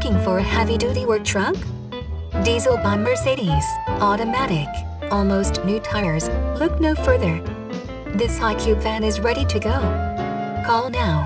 Looking for a heavy-duty work truck? Diesel by Mercedes, automatic, almost new tires. Look no further. This high cube van is ready to go. Call now.